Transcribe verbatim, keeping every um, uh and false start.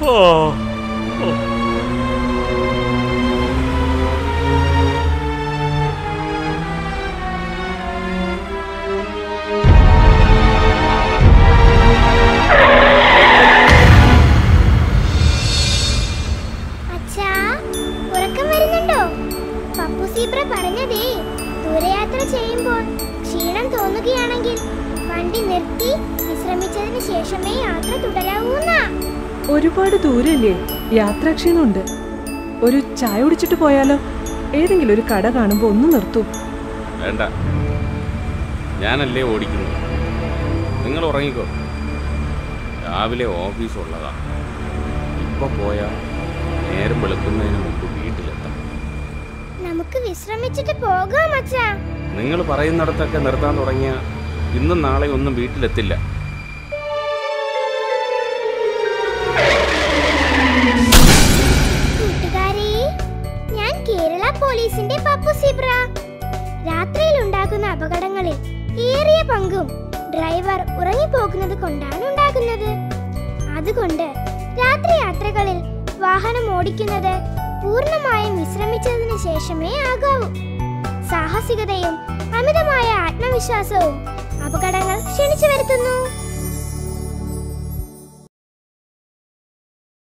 പറഞ്ഞതേ, ദൂരയാത്ര ചെയ്യുമ്പോൾ ക്ഷീണം തോന്നുകയാണെങ്കിൽ വണ്ടി നിർത്തി വിശ്രമിച്ചതിന് ശേഷമേ യാത്ര തുടരാവൂന്നാ. ഒരുപാട് ദൂരല്ലേ, യാത്രാക്ഷീണമുണ്ട്. ഒരു ചായ കുടിച്ചിട്ട് പോയാലോ? ഏതെങ്കിലും ഒരു കട കാണുമ്പോ ഒന്ന് നിർത്തൂ. വേണ്ട, ഞാനല്ലേ ഓടിക്കുന്നു. നിങ്ങൾ ഉറങ്ങിക്കോ. രാവിലെ ഓഫീസ് ഉള്ളതാ. ഇപ്പൊ പോയാ നേരം വെളുക്കുന്നതിന് മുമ്പ് വീട്ടിലെത്താം. നമുക്ക് വിശ്രമിച്ചിട്ട് പോകാം അച്ഛാ. നിങ്ങൾ പറയുന്നിടത്തൊക്കെ നിർത്താൻ തുടങ്ങിയ ഇന്നും നാളെ ഒന്നും വീട്ടിലെത്തില്ല. കൂട്ടുകാരെ, ഞാൻ കേരള പോലീസിന്റെ പപ്പു സീബ്ര. രാത്രിയിൽ ഉണ്ടാകുന്ന അപകടങ്ങളിൽ ഏറിയ പങ്കും ഡ്രൈവർ ഉറങ്ങിപ്പോകുന്നത് കൊണ്ടാണ് ഉണ്ടാകുന്നത്. അതുകൊണ്ട് രാത്രി യാത്രകളിൽ വാഹനം ഓടിക്കുന്നത് പൂർണ്ണമായും വിശ്രമിച്ചതിന് ശേഷമേ ആകാവൂ. സാഹസികതയും അമിതമായ ആത്മവിശ്വാസവും അപകടങ്ങൾ ക്ഷണിച്ചു വരുത്തുന്നു.